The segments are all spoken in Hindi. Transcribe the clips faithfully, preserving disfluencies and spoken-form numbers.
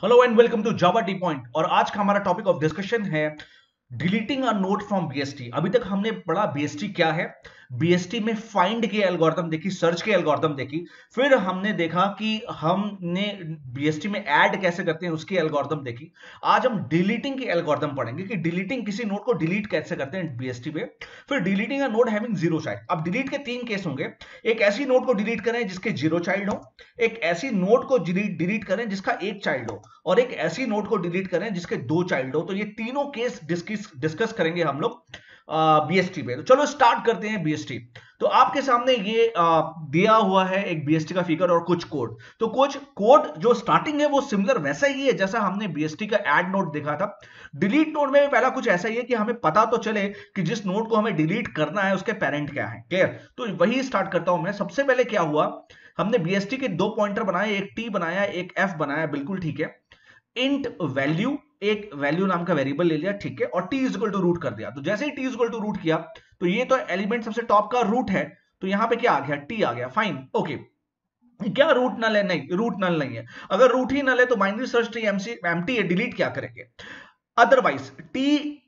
Hello and welcome to Java T point. और आज का हमारा टॉपिक ऑफ डिस्कशन है deleting a node from BST. अभी तक हमने पढ़ा बीएसटी क्या है, बीएसटी में फाइंड के एल्गोरिथम देखी, सर्च के एल्गोरिथम देखी, फिर हमने देखा कि हमने बीएसटी में ऐड कैसे करते हैं उसकी एल्गोरिथम देखी। आज हम डिलीटिंग के एल्गोरिथम पढ़ेंगे कि डिलीटिंग किसी नोट को डिलीट कैसे करते हैं बीएसटी पे। फिर deleting a node having zero child. अब डिलीट के तीन केस होंगे। एक ऐसी नोट को डिलीट करें जिसके जीरो चाइल्ड हो, एक ऐसी नोट को डिलीट करें जिसका एक चाइल्ड हो, और एक ऐसी नोट को डिलीट करें जिसके दो चाइल्ड हो। तो ये तीनों केस डिस्कस डिस्कस करेंगे हम लोग बीएसटी पे। तो चलो स्टार्ट करते हैं बीएसटी। तो आपके सामने ये आ, दिया हुआ है एक बीएसटी का फिगर और कुछ कोड। तो कुछ कोड जो स्टार्टिंग है वो सिमिलर वैसा ही है जैसा हमने बीएसटी का ऐड नोट देखा था। डिलीट नोट में पहला कुछ ऐसा ही है कि हमें पता तो चले कि जिस नोट को हमें डिलीट करना है उसके पेरेंट क्या है। क्लियर? तो वही स्टार्ट करता हूं मैं। सबसे पहले क्या हुआ, हमने बीएसटी के दो पॉइंटर बनाए, एक टी बनाया एक एफ बनाया, बिल्कुल ठीक है। इंट वैल्यू, एक वैल्यू नाम का वेरिएबल ले लिया, ठीक है, और T is equal to root कर दिया। तो जैसे ही T is equal to root किया तो ये तो एलिमेंट सबसे टॉप का रूट है, तो यहां पे क्या आ गया, टी आ गया। Fine, okay. क्या रूट नल है? नहीं, रूट नल नहीं है। अगर रूट ही नल है तो बाइनरी सर्च ट्री एमसी एम्प्टी है, डिलीट क्या करेंगे? Otherwise T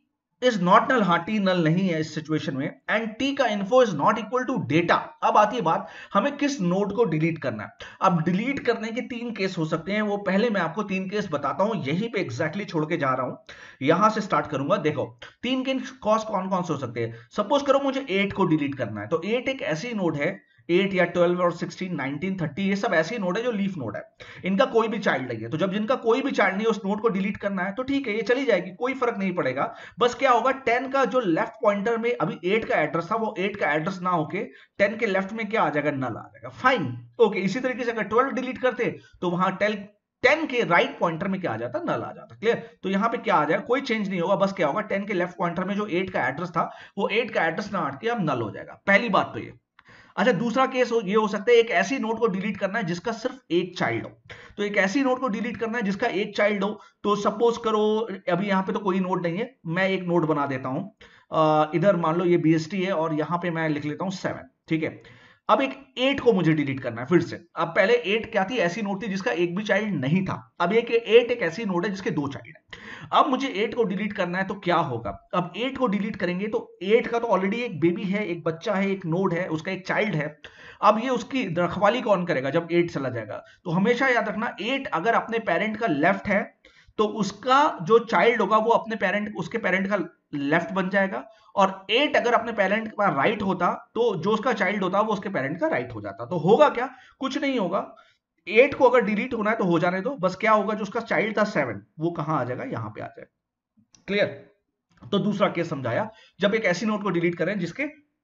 is not null. हाँ, टी नल नहीं है इस सिचुएशन में, एंड टी का info is not equal to data. अब आती है बात, हमें किस नोड को डिलीट करना है। अब डिलीट करने के तीन केस हो सकते हैं, वो पहले मैं आपको तीन केस बताता हूं, यहीं पे एग्जैक्टली छोड़ के जा रहा हूं, यहां से स्टार्ट करूंगा। देखो, तीन के कॉस कौन कौन से हो सकते हैं। सपोज करो मुझे एट को डिलीट करना है, तो एट एक ऐसी नोड है, एट या ट्वेल्व और सिक्सटीन नाइनटीन थर्टी, ये सब ऐसी नोड है जो लीफ नोड है, इनका कोई भी चाइल्ड नहीं है। तो जब जिनका कोई भी चाइल्ड नहीं है उस नोड को डिलीट करना है तो ठीक है, ये चली जाएगी, कोई फर्क नहीं पड़ेगा। बस क्या होगा, टेन का जो लेफ्ट पॉइंटर में अभी एट का एड्रेस था वो एट का एड्रेस ना होके टेन के लेफ्ट में क्या आ जाएगा, नल आ जाएगा। Fine, okay. इसी तरीके से अगर ट्वेल्व डिलीट करते तो वहां टेल टेन के राइट पॉइंटर में क्या आ जाता, नल आ जाता। क्लियर? तो यहां पे क्या आ जाएगा, कोई चेंज नहीं होगा। बस क्या होगा, टेन के लेफ्ट पॉइंटर में जो एट का एड्रेस था वो एट का एड्रेस ना हट के अब नल हो जाएगा। पहली बात तो ये। अच्छा, दूसरा केस हो, ये हो सकता है एक ऐसी नोट को डिलीट करना है जिसका सिर्फ एक चाइल्ड हो। तो एक ऐसी नोट को डिलीट करना है जिसका एक चाइल्ड हो। तो सपोज करो, अभी यहाँ पे तो कोई नोट नहीं है, मैं एक नोट बना देता हूं। अ, इधर मान लो ये बीएसटी है और यहाँ पे मैं लिख लेता हूँ सेवन, ठीक है। अब एक एट को मुझे डिलीट करना है फिर से। अब पहले एट क्या थी, ऐसी नोट थी जिसका एक भी चाइल्ड नहीं था। अब एक एट एक ऐसी नोट है जिसके दो चाइल्ड है। अब मुझे एट को डिलीट करना है तो क्या होगा, अब एट को डिलीट करेंगे तो एट का तो ऑलरेडी एक बेबी है, एक बच्चा है, एक नोड है, उसका एक चाइल्ड है। अब ये उसकी रखवाली कौन करेगा जब एट चला जाएगा? तो हमेशा याद रखना, एट अगर अपने पेरेंट का लेफ्ट है तो उसका जो चाइल्ड होगा वो अपने पेरेंट उसके पेरेंट का लेफ्ट बन जाएगा, और एट अगर अपने पेरेंट का राइट होता तो जो उसका चाइल्ड होता वो उसके पेरेंट का राइट हो जाता। तो होगा क्या, कुछ नहीं होगा। एट को अगर डिलीट होना है तो हो जाने दो। बस क्या होगा, जो उसका चाइल्ड था सेवन वो कहां आ जाएगा, यहां पे आ जाएगा। क्लियर? तो दूसरा केस समझाया, जब एक ऐसी नोट को डिलीट करें जिसके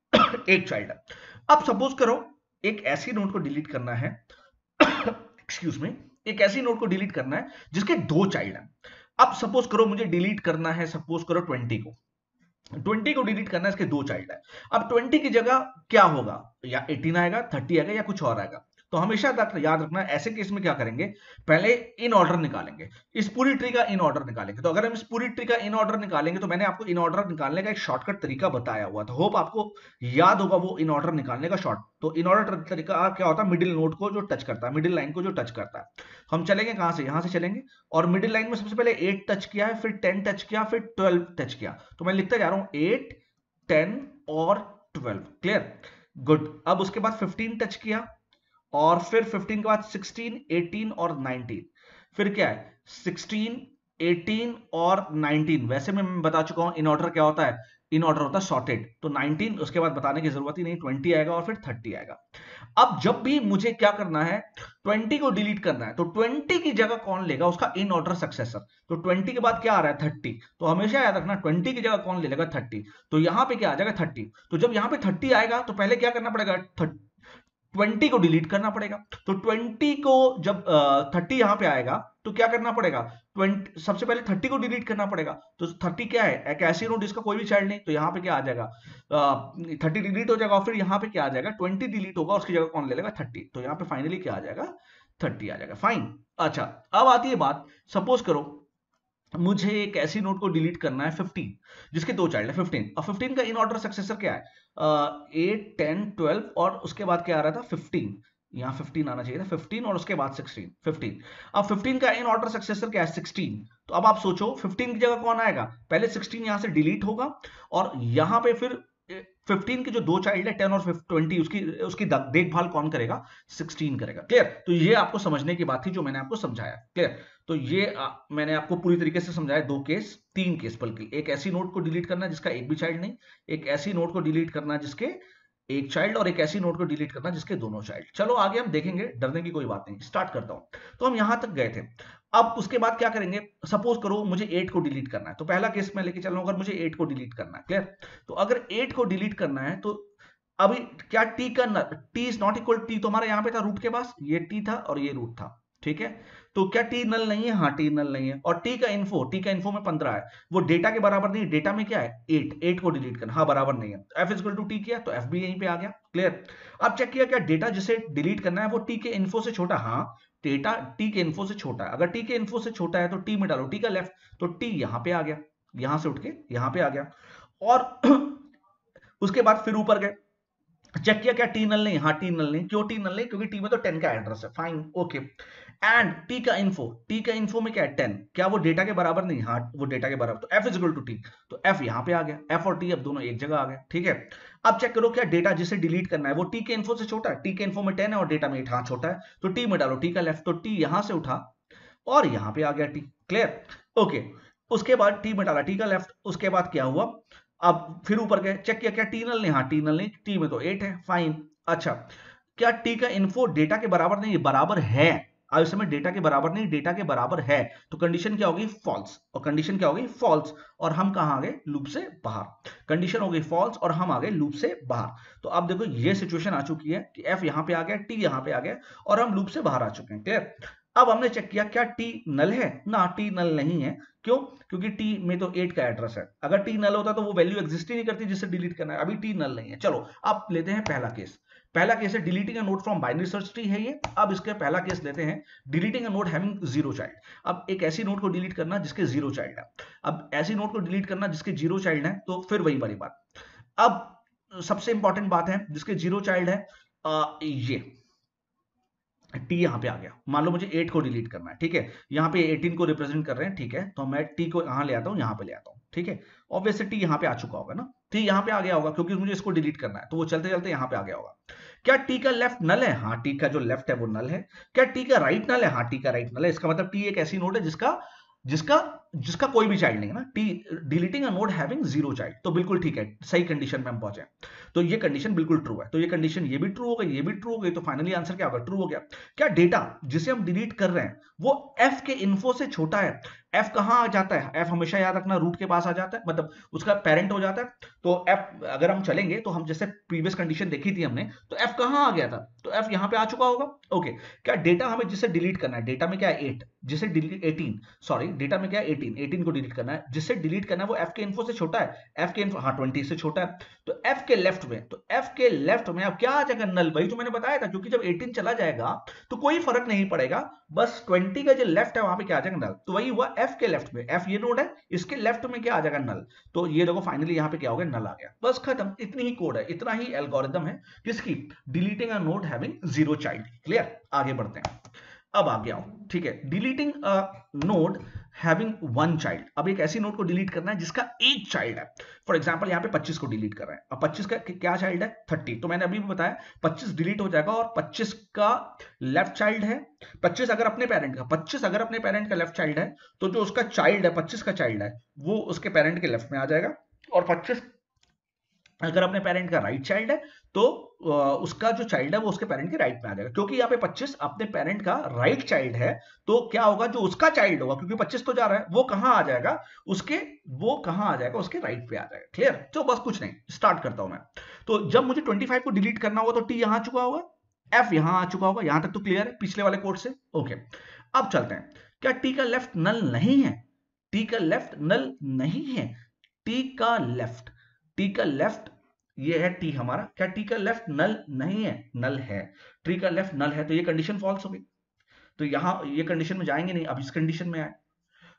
एक चाइल्ड है। अब सपोज करो एक ऐसी नोट को डिलीट करना है एक्सक्यूज में, एक ऐसी नोट को डिलीट करना है जिसके दो चाइल्ड हैं। अब सपोज करो मुझे डिलीट करना है, सपोज करो ट्वेंटी को ट्वेंटी को डिलीट करना है, इसके दो चाइल्ड है। अब ट्वेंटी की जगह क्या होगा, या एटीन आएगा, थर्टी आएगा, या कुछ और आएगा। तो हमेशा याद रखना, ऐसे केस में क्या करेंगे, पहले इन ऑर्डर निकालेंगे, इस पूरी ट्री का इन ऑर्डर निकालेंगे। तो अगर हम इस पूरी ट्री का इन ऑर्डर निकालेंगे तो मैंने आपको इन ऑर्डर निकालने का एक शॉर्टकट तरीका बताया हुआ था, होप आपको याद होगा वो इन ऑर्डर निकालने का शॉर्ट। तो इन ऑर्डर तरीका क्या होता है, मिडिल नोड को जो टच करता है, मिडिल लाइन को जो टच करता है। हम चलेंगे कहां से, यहां से चलेंगे, और मिडिल लाइन में सबसे पहले एट टच किया है, फिर टेन टच किया, फिर ट्वेल्व टच किया। तो मैं लिखता जा रहा हूं एट, टेन और ट्वेल्व। क्लियर? गुड। अब उसके बाद फिफ्टीन टच किया, और फिर फिफ्टीन के बाद सिक्सटीन, एटीन और नाइनटीन। फिर क्या है, सिक्सटीन, एटीन और नाइनटीन। वैसे में मैं बता चुका हूं इन ऑर्डर क्या होता है, इन ऑर्डर होता है सॉर्टेड। तो नाइनटीन उसके बाद बताने की जरूरत ही नहीं, ट्वेंटी आएगा और फिर थर्टी आएगा। अब जब भी मुझे क्या करना है, ट्वेंटी को डिलीट करना है, तो ट्वेंटी की जगह कौन लेगा, उसका इन ऑर्डर सक्सेसर। तो ट्वेंटी के बाद क्या आ रहा है, थर्टी। तो हमेशा याद रखना, ट्वेंटी की जगह कौन ले लेगा, थर्टी। तो यहां पे क्या आ जाएगा, थर्टी। तो जब यहां पे थर्टी आएगा तो पहले क्या करना पड़ेगा, ट्वेंटी को डिलीट करना पड़ेगा। तो ट्वेंटी को जब थर्टी यहां पे आएगा तो क्या करना पड़ेगा, ट्वेंटी सबसे पहले थर्टी को डिलीट करना पड़ेगा। तो थर्टी क्या है, एक ऐसी नोट जिसका कोई भी चाइल्ड नहीं। तो यहाँ पे क्या आ जाएगा, थर्टी डिलीट हो जाएगा, और फिर यहाँ पे क्या आ जाएगा, ट्वेंटी डिलीट होगा, उसकी जगह कौन ले लेगा, थर्टी। तो यहाँ पे फाइनली क्या आ जाएगा, थर्टी आ जाएगा। फाइन। अच्छा, अब आती है बात, सपोज करो मुझे एक ऐसी नोट को डिलीट करना है फिफ्टीन जिसके दो चाइल्ड है, फिफ्टीन। और फिफ्टीन का इन ऑर्डर सक्सेसर क्या है, एट, टेन, ट्वेल्व, और उसके बाद क्या आ रहा था, फिफ्टीन। यहाँ फिफ्टीन आना चाहिए था, फिफ्टीन और उसके बाद सिक्सटीन, फिफ्टीन। अब फिफ्टीन का इन ऑर्डर सक्सेसर क्या है, सिक्सटीन। तो अब आप सोचो फिफ्टीन की जगह कौन आएगा, पहले सिक्सटीन यहां से डिलीट होगा और यहां पे फिर फिफ्टीन के जो दो चाइल्ड है टेन और ट्वेंटी, उसकी उसकी देखभाल कौन करेगा, सिक्सटीन करेगा। क्लियर? तो ये आपको समझने की बात थी जो मैंने आपको समझाया। क्लियर? तो ये आ, मैंने आपको पूरी तरीके से समझाया, दो केस, तीन केस बल्कि। एक ऐसी नोड को डिलीट करना जिसका एक भी चाइल्ड नहीं, एक ऐसी नोड को डिलीट करना जिसके एक चाइल्ड, और एक ऐसी नोड को डिलीट करना जिसके दोनों चाइल्ड। चलो आगे हम देखेंगे, डरने की कोई बात नहीं, स्टार्ट करता हूं। तो हम यहां तक गए थे। अब उसके बाद क्या करेंगे, सपोज करो मुझे एट को डिलीट करना है, तो पहला केस मैं लेके चल रहा हूं, अगर मुझे एट को डिलीट करना है। क्लियर? तो अगर एट को डिलीट करना है तो अभी क्या टी का T is not equal, T तो हमारा यहां पे था रूट के पास, ये टी था और ये रूट था। ठीक है? तो क्या टी नल नहीं है, हाँ टी नल नहीं है। और टी का इन्फो, टी का इन्फो में पंद्रह है, वो डेटा के बराबर नहीं, डेटा में क्या है एट, एट को डिलीट करना, हाँ बराबर नहीं है। एफ इज टू टी किया तो एफ भी यहीं पे आ गया। क्लियर? अब चेक किया क्या डेटा जिसे डिलीट करना है वो टी के इन्फो से छोटा, हाँ डेटा टी के इन्फो से छोटा है। अगर टी के इन्फो से छोटा है तो टी में डालो टी का लेफ्ट, तो टी यहां पे आ गया, यहां से उठ के यहां पे आ गया। और उसके बाद फिर ऊपर गए, चेक किया क्या टी नल नहीं, हाँ टी नल नहीं। क्यों टी नल नहीं, क्योंकि टी में तो टेन का एड्रेस है, फाइन ओके। एंड टी का इन्फो, टी का इन्फो में क्या है टेन, क्या वो डेटा के बराबर नहीं, हाँ वो डेटा के बराबर। तो F is equal to T, तो एफ यहां पे आ गया, एफ और टी अब दोनों एक जगह आ गए। ठीक है? अब चेक करो क्या डेटा जिसे डिलीट करना है वो टी के इन्फो से छोटा है, टी के इन्फो में टेन है और डेटा में एट, हाँ छोटा है। तो टी में डालो टी का लेफ्ट, तो टी यहां से उठा और यहां पे आ गया टी। क्लियर? ओके। उसके बाद टी में डाला टी का लेफ्ट, उसके बाद क्या हुआ, अब फिर ऊपर गए, चेक किया क्या टी नल नहीं, हाँ टी नल नहीं, टी में तो एट है, फाइन। अच्छा, क्या टी का इन्फो डेटा के बराबर नहीं, बराबर है। अब इस समय डेटा के बराबर नहीं, डेटा के बराबर है, तो कंडीशन क्या होगी, फॉल्स। और कंडीशन क्या होगी, फॉल्स। और हम कहां आ गए, लूप से बाहर। कंडीशन हो गई फॉल्स और हम आ गए लूप से बाहर। तो अब देखो ये सिचुएशन आ चुकी है कि एफ यहां पे आ गया, टी यहां पे आ गया और हम लूप से बाहर आ चुके हैं। क्लियर? अब हमने चेक किया क्या टी नल है, ना टी नल नहीं है। क्यों? क्योंकि टी में तो एट का एड्रेस है, अगर टी नल होता तो वो वैल्यू एग्जिस्ट ही नहीं करती जिससे डिलीट करना है। अभी टी नल नहीं है। चलो अब लेते हैं पहला केस। पहला केस है deleting a node from binary search tree है ये। अब इसका पहला केस लेते हैं, deleting a node having zero child. अब एक ऐसी नोड को डिलीट करना जिसके जीरो चाइल्ड है। अब ऐसी नोड को डिलीट करना जिसके जीरो चाइल्ड है, तो फिर वही वाली बात। अब सबसे इंपॉर्टेंट बात है, जिसके जीरो चाइल्ड है, आ, ये टी यहां पे आ गया। मान लो मुझे एट को डिलीट करना है, ठीक है, यहां पे एटीन को रिप्रेजेंट कर रहे हैं, ठीक है, तो मैं टी को यहां ले आता हूं, यहां पे ले आता हूं। ठीक है? ऑब्वियसली टी यहां पे आ चुका होगा ना, टी यहां पे आ गया होगा क्योंकि मुझे इसको डिलीट करना है, तो वो चलते चलते यहां पे आ गया होगा। क्या टी का लेफ्ट नल है, हाँ टी का जो लेफ्ट है वो नल है। क्या टी का राइट नल है, हाँ टी का राइट नल है। इसका मतलब टी एक ऐसी नोड है जिसका जिसका जिसका कोई भी चाइल्ड नहीं है ना, T deleting a node having zero child. तो बिल्कुल ठीक है, सही कंडीशन में हम पहुंचे। तो ये कंडीशन बिल्कुल ट्रू है, तो ये कंडीशन ये भी ट्रू हो गई, ये भी ट्रू हो गई, तो फाइनली आंसर क्या होगा, ट्रू हो गया। क्या डेटा जिसे हम डिलीट कर रहे हैं वो एफ के इन्फो से छोटा है। एफ कहां आ जाता है, एफ हमेशा याद रखना रूट के पास आ जाता है, मतलब उसका पेरेंट हो जाता है। तो एफ अगर हम चलेंगे तो हम जैसे प्रीवियस कंडीशन देखी थी हमने, तो एफ कहां आ गया था, तो एफ यहां पे आ चुका होगा। ओके। क्या डेटा हमें जिसे डिलीट करना है, डेटा में क्या है एट, जिसे डिलीट एटीन, सॉरी डेटा में क्या है एटीन, एटीन को डिलीट करना है, जिससे डिलीट करना है वो एफ के इन्फो से छोटा है, एफ के इन्फो हाँ ट्वेंटी से छोटा है। तो एफ के लेफ्ट में, तो एफ के लेफ्ट में अब क्या आ जाएगा, नल। वही तो मैंने बताया था, क्योंकि जब एटीन चला जाएगा तो कोई फर्क नहीं पड़ेगा, बस ट्वेंटी का जो लेफ्ट है वहां पे क्या आ जाएगा, नल। तो वही हुआ एफ के लेफ्ट में, एफ ये नोड है, इसके लेफ्ट में क्या आ जाएगा, नल। तो ये देखो फाइनली यहाँ पे क्या हो गया, नल आ गया, बस खत्म। इतनी ही कोड है, इतना ही एल्गोरिदम है किसकी, deleting a node having zero child. Clear? आगे बढ़ते हैं, अब आ गया हूं, ठीक है। Deleting a node having one child. अब एक ऐसी नोड को डिलीट करना है जिसका एक चाइल्ड है। फॉर एग्जांपल यहाँ पे पच्चीस को डिलीट कर रहे हैं, अब पच्चीस का क्या चाइल्ड है, थर्टी। तो मैंने अभी भी बताया पच्चीस डिलीट हो जाएगा और पच्चीस का लेफ्ट चाइल्ड है, पच्चीस अगर अपने पेरेंट का पच्चीस अगर अपने पेरेंट का लेफ्ट चाइल्ड है, तो जो उसका चाइल्ड है, पच्चीस का चाइल्ड है, वो उसके पेरेंट के लेफ्ट में आ जाएगा। और पच्चीस अगर अपने पेरेंट का राइट चाइल्ड है, तो उसका जो चाइल्ड है वो उसके पेरेंट के राइट में आ जाएगा। क्योंकि यहाँ पे पच्चीस अपने पेरेंट का राइट चाइल्ड है, तो क्या होगा, जो उसका चाइल्ड होगा, क्योंकि पच्चीस तो जा रहा है, वो कहां आ जाएगा, उसके वो कहां आ जाएगा, उसके राइट पे आ जाएगा। क्लियर? तो बस कुछ नहीं, स्टार्ट करता हूं मैं। तो जब मुझे पच्चीस को डिलीट करना होगा तो टी यहां आ चुका होगा, एफ यहां आ चुका होगा, यहां तक तो क्लियर है पिछले वाले कोड से। ओके। अब चलते हैं, क्या टी का लेफ्ट नल नहीं है, टी का लेफ्ट नल नहीं है, टी का लेफ्ट टी का लेफ्ट ये है टी हमारा, क्या टी का लेफ्ट नल नहीं है, नल है। टी का लेफ्ट नल है, तो ये कंडीशन फॉल्स हो गई। तो यहां ये कंडीशन में जाएंगे नहीं, अब इस कंडीशन में आए,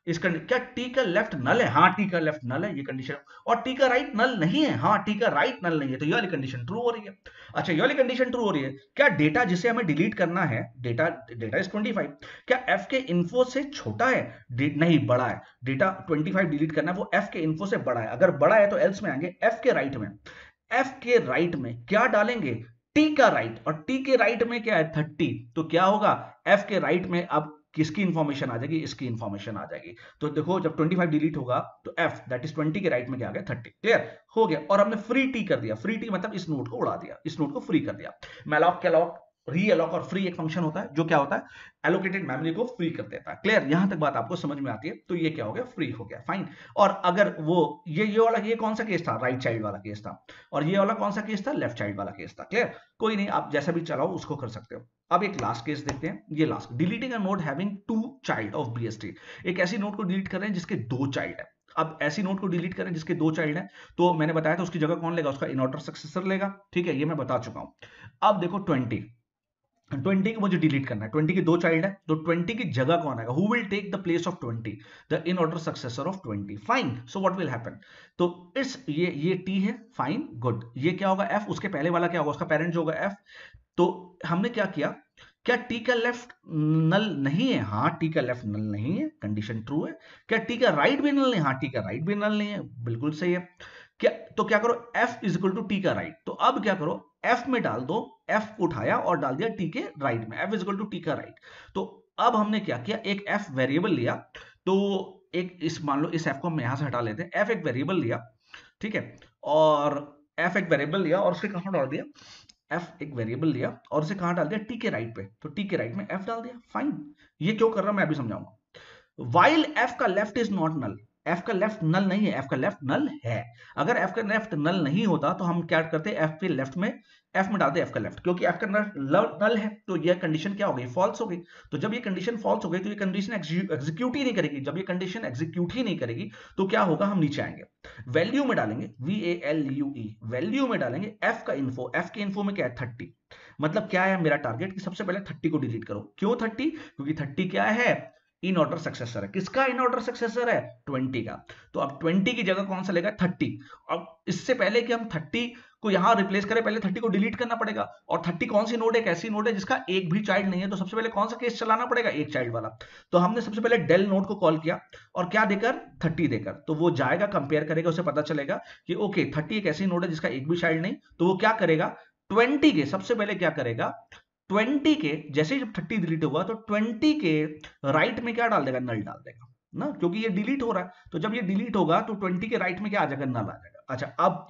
इस कंडीशन, क्या टी का लेफ्ट नल है? हाँ टी का लेफ्ट नल है, ये कंडीशन। और टी का राइट नल नहीं है? हाँ टी का राइट नल नहीं है, तो ये वाली कंडीशन ट्रू हो रही है। अच्छा ये वाली कंडीशन ट्रू हो रही है। क्या डेटा जिसे हमें डिलीट करना है, data data is twenty five, क्या एफ के इन्फो से छोटा है? नहीं, बड़ा है। डेटा ट्वेंटी फाइव डिलीट करना है, वो एफ के इन्फो से बड़ा है। अगर बड़ा है तो एल्स में आएंगे एफ के राइट में। एफ के राइट में क्या डालेंगे? टी का राइट, और टी के राइट में क्या है? थर्टी। तो क्या होगा? एफ के राइट में अब किसकी इंफॉर्मेशन आ जाएगी? इसकी इंफॉर्मेशन आ जाएगी। तो देखो जब ट्वेंटी फाइव डिलीट होगा तो एफ दैट इज ट्वेंटी के राइट में क्या आ गया? थर्टी। क्लियर हो गया। और हमने फ्री टी कर दिया। फ्री टी मतलब इस नोड को उड़ा दिया, इस नोड को फ्री कर दिया। मैलॉक कैलॉक री अलॉक और फ्री एक फंक्शन होता है जो क्या होता है? एलोकेटेड मेमोरी को फ्री कर देता है। क्लियर, यहां तक बात आपको समझ में आती है? तो ये क्या हो गया? फ्री हो गया। फाइन। और अगर वो ये ये वाला, ये कौन सा केस था? राइट चाइल्ड वाला केस था। और ये वाला कौन सा केस था? लेफ्ट चाइल्ड वाला केस था। क्लियर, कोई नहीं, आप जैसा भी चलाओ उसको कर सकते हो। अब एक लास्ट केस देखते हैं। ये last, deleting a node having two child of BST. एक ऐसी नोड को डिलीट कर रहे हैं जिसके दो चाइल्ड है। अब ऐसी नोड को डिलीट करें जिसके दो चाइल्ड है, तो मैंने बताया था उसकी जगह कौन लेगा? उसका इनऑर्डर सक्सेसर लेगा। ठीक है, ये मैं बता चुका हूं। अब देखो ट्वेंटी, ट्वेंटी को मुझे डिलीट करना है। ट्वेंटी के दो चाइल्ड है, तो ट्वेंटी की जगह कौन आएगा? Who will take the place of twenty? The in order successor of twenty. Fine, so what will happen? तो इस ये ये टी है, फाइन गुड। ये क्या होगा? एफ। उसके पहले वाला क्या होगा? उसका पेरेंट जो होगा एफ। तो हमने क्या किया? क्या टी का लेफ्ट नल नहीं है? हाँ टी का लेफ्ट नल नहीं है, कंडीशन ट्रू है। क्या टी का राइट भी नल नहीं? हाँ टी का राइट भी नल नहीं है, बिल्कुल सही है। क्या, तो क्या करो? F is equal to T का राइट। तो अब क्या करो? एफ में डाल दो, एफ को उठाया और डाल दिया टी के राइट में, F is equal to T का राइट। तो अब हमने क्या किया? एक एफ वेरिएबल लिया। तो एक इस, मान लो इस एफ को हम यहां से हटा लेते हैं। एफ एक वेरिएबल लिया, ठीक है, और एफ एक वेरिएबल लिया और उसके कहां डाल दिया? एफ एक वेरिएबल लिया और उसे कहां डाल दिया? टी के राइट पे। तो टी के राइट में एफ डाल दिया। फाइन। ये क्यों कर रहा हूं मैं अभी समझाऊंगा। वाइल एफ का left is not null, F का लेफ्ट नल नहीं है, एफ का लेफ्ट नल है। अगर एफ का लेफ्ट नल नहीं होता तो हम क्या करते? एफ के लेफ्ट में, एफ में डालते एफ का लेफ्ट, क्योंकि एफ का नल है तो ये कंडीशन क्या हो गई? फॉल्स हो गई। तो जब ये कंडीशन फॉल्स हो गई तो ये कंडीशन एग्जीक्यूट ही नहीं करेगी। जब ये कंडीशन एग्जीक्यूट ही नहीं करेगी तो क्या होगा? हम नीचे आएंगे, वैल्यू में डालेंगे, V A L U E, value में डालेंगे एफ का इन्फो। एफ के इन्फो में क्या है? थर्टी। मतलब क्या है मेरा टारगेट? कि सबसे पहले थर्टी को डिलीट करो। क्यों थर्टी? क्योंकि थर्टी क्या है? इन ऑर्डर सक्सेसर है। किसका इन ऑर्डर सक्सेसर है? ट्वेंटी का। तो अब ट्वेंटी की जगह कौन सा लेगा? थर्टी। अब इससे पहले कि हम थर्टी को यहां रिप्लेस करें, पहले थर्टी को डिलीट करना पड़ेगा। और थर्टी कौन सी नोड है? एक ऐसी नोड है जिसका एक भी चाइल्ड नहीं है। तो सबसे पहले कौन सा केस चलाना पड़ेगा? एक चाइल्ड वाला। तो हमने सबसे पहले डेल नोड को कॉल किया, और क्या देकर? थर्टी देकर। तो वो जाएगा, कंपेयर करेगा, उसे पता चलेगा कि ओके थर्टी एक ऐसी नोड है जिसका एक भी चाइल्ड नहीं। तो वो क्या करेगा? ट्वेंटी के सबसे पहले क्या करेगा? ट्वेंटी के जैसे ही जब थर्टी डिलीट होगा तो ट्वेंटी के राइट में क्या डाल देगा? नल डाल देगा ना, क्योंकि ये डिलीट हो रहा है। तो जब ये डिलीट होगा तो ट्वेंटी के राइट में क्या आ जाएगा? नल आ जाएगा। अच्छा, अब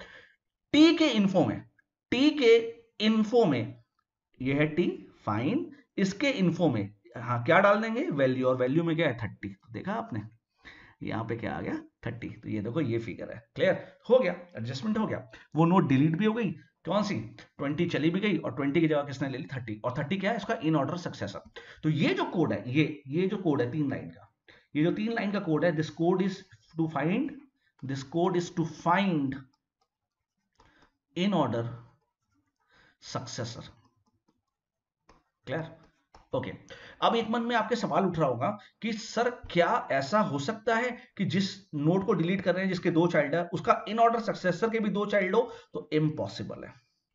टी के इन्फो में, टी के इन्फो में ये है टी, फाइन। इसके इन्फो में हाँ क्या डाल देंगे? वैल्यू। और वैल्यू में क्या है? थर्टी। तो देखा आपने यहाँ पे क्या आ गया? थर्टी। तो ये देखो ये फिगर है। क्लियर हो गया, एडजस्टमेंट हो गया। वो नोट डिलीट भी हो गई, कौन सी? ट्वेंटी चली भी गई, और ट्वेंटी की जगह किसने ले ली? थर्टी। और थर्टी क्या है? इसका इन ऑर्डर सक्सेसर। तो ये जो कोड है, ये ये जो कोड है तीन लाइन का, ये जो तीन लाइन का कोड है, this code is to find, this code is to find in order successor. Clear? Okay. अब एक मन में आपके सवाल उठ रहा होगा कि सर क्या ऐसा हो सकता है कि जिस नोड को डिलीट कर रहे हैं जिसके दो चाइल्ड है, उसका इन ऑर्डर सक्सेसर के भी दो चाइल्ड हो? तो इम्पॉसिबल है।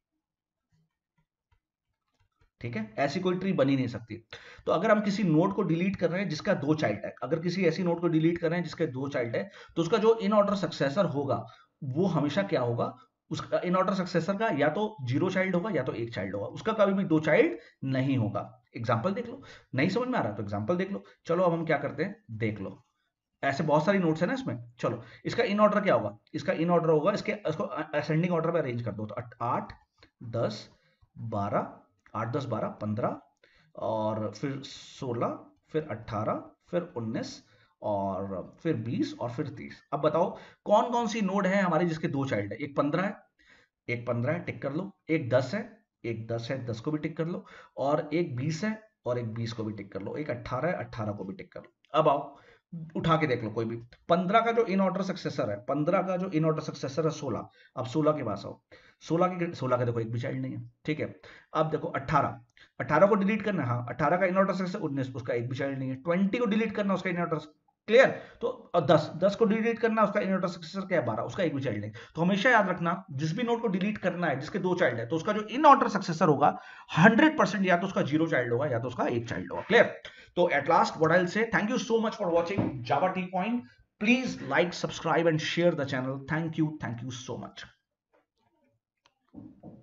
ठीक है, ऐसी कोई ट्री बनी नहीं सकती। तो अगर हम किसी नोड को डिलीट कर रहे हैं जिसका दो चाइल्ड है, अगर किसी ऐसी नोड को डिलीट कर रहे हैं जिसके दो चाइल्ड है, तो उसका जो इन ऑर्डर सक्सेसर होगा वो हमेशा क्या होगा? उसका इन ऑर्डर सक्सेसर का या तो जीरो चाइल्ड होगा या तो एक चाइल्ड होगा, उसका कभी भी दो चाइल्ड नहीं होगा। एग्जाम्पल देख लो। नहीं समझ में आ रहा तो एग्जाम्पल देख लो। चलो अब हम क्या करते हैं, देख लो। ऐसे बहुत सारी नोट्स है ना इसमें। चलो, इसका इन ऑर्डर क्या होगा? इसका इन ऑर्डर होगा, इसके इसको असेंडिंग ऑर्डर में अरेंज कर दो। तो आठ, दस, बारह, आठ दस बारह पंद्रह, और फिर सोलह, फिर अट्ठारह, फिर उन्नीस, और फिर बीस, और फिर तीस। अब बताओ कौन कौन सी नोड है हमारी जिसके दो चाइल्ड है? एक पंद्रह है, एक पंद्रह है, टिक कर लो। एक दस है, एक दस है, दस को भी टिक कर लो। और एक बीस है, और एक बीस को भी टिक कर लो। एक अट्ठारह है, अट्ठारह को भी टिक कर लो। अब आओ उठा के देख लो कोई भी। पंद्रह का जो इन ऑर्डर सक्सेसर है, पंद्रह का जो इन ऑर्डर सक्सेसर है सोलह। अब सोलह के पास आओ। सोलह के सोलह का देखो एक भी चाइल्ड नहीं है। ठीक है, अब देखो अट्ठारह, अट्ठारह को डिलीट करना है। हाँ, अट्ठारह का इन ऑर्डर सक्सेसर उन्नीस, उसका एक भी चाइल्ड नहीं है। ट्वेंटी को डिलीट करना, उसका इन ऑर्डर क्लियर? तो दस दस को डिलीट करना, उसका इनऑर्डर सक्सेसर क्या है बारह, उसका एक भी चाइल्ड नहीं। तो हमेशा याद रखना जिस भी नोड को डिलीट करना है जिसके दो चाइल्ड है, तो उसका जो इनऑर्डर सक्सेसर होगा हंड्रेड परसेंट या तो उसका जीरो चाइल्ड होगा या तो उसका एक चाइल्ड होगा। क्लियर? तो at last what I will say, thank you so much for watching Java T point. Please like, subscribe and share the channel. Thank you, thank you so much.